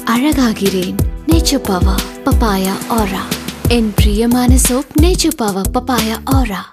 அழகாகிறேன். Nature power papaya ஆரா. என் பிரியமான soap nature power papaya ஆரா.